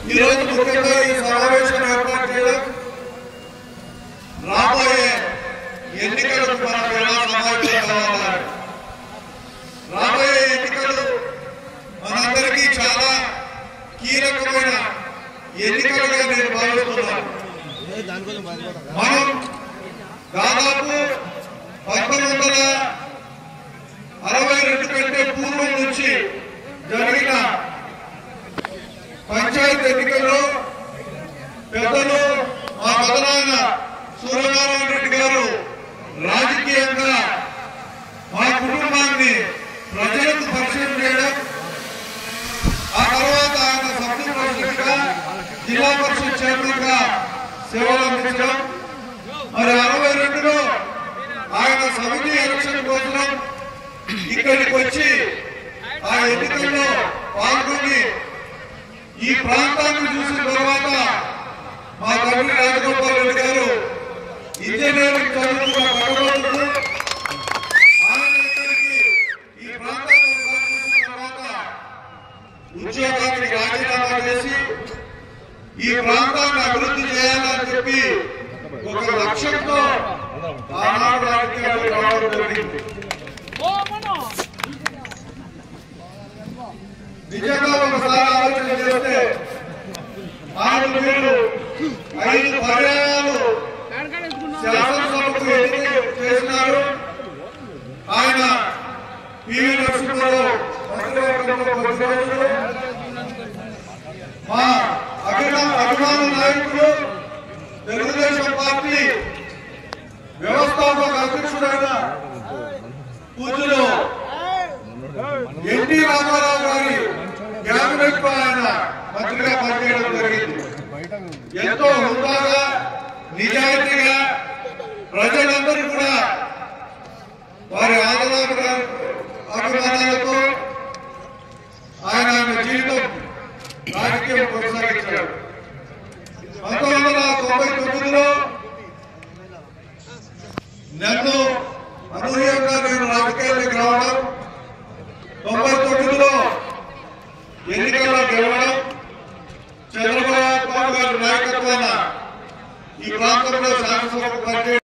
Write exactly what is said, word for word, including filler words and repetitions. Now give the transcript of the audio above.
ఈరోజు ముఖ్యంగా ఈ సమావేశం ఏర్పాటు చేయడం రాబోయే ఎన్నికలకు మనం ఎలా సమావేశం కావాలి. రాబోయే ఎన్నికలు మనందరికీ చాలా కీలకమైన ఎన్నికలుగా నేను భావిస్తున్నాను. మనం దాదాపు పంతొమ్మిది వందల అరవై రెండు కంటే పూర్వం నుంచి జరిగిన పంచాయతీ ఎన్నికల్లో పెద్దలు మా పెదనాయన సూర్యనారాయణ రెడ్డి గారు రాజకీయంగా మా కుటుంబాన్ని ప్రజలకు పరిచయం చేయడం, ఆ తర్వాత ఆయన సబ్ ప్రెసిడెంట్ గా జిల్లా పరిషత్ చైర్మన్ గా సేవలు అందించడం, మరి అరవై రెండులో ఆయన సమితి ఎలక్షన్ కోసం ఇక్కడికి వచ్చి ఆ ఎన్నికల్లో పాల్గొని ఈ ప్రాంతాన్ని చూసిన తర్వాత మా తండ్రి రాజగోపాల్ రెడ్డి గారు ఇంజనీరింగ్ చదువుకున్న భగవంతుడు ఆయన ఇక్కడికి ఈ ప్రాంతాన్ని చూసిన తర్వాత ఉద్యోగానికి రాజీనామా చేసి ఈ ప్రాంతాన్ని అభివృద్ధి చేయాలని చెప్పి ఒక లక్ష్యంతో ఆనాడు రాజకీయాలు రావడం జరిగింది. నిజంగా ఒకసారి ఆలోచన చేస్తే ఆయన మీరు ఐదు పర్యాయాలు శాసనసభకు ఎన్నిక చేసినారు. ఆయన పివి నరసింహారావు మంత్రివర్గంలో కొనసాగుతూ మా అభిమాన అభిమాన నాయకుడు తెలుగుదేశం పార్టీ వ్యవస్థాపక అధ్యక్షుడైన పూజలు ఎన్టీ రామారావు గారి క్యాబినెట్ లో ఆయన మంత్రిగా పనిచేయడం జరిగింది. ఎంతో హుందాగా నిజాయితీగా ప్రజలందరూ కూడా వారి ఆదరణ అభిమానాలతో ఆయన ఆయన జీవితం రాజకీయం కొనసాగించాడు. పంతొమ్మిది వందల తొంభై తొమ్మిదిలో నన్ను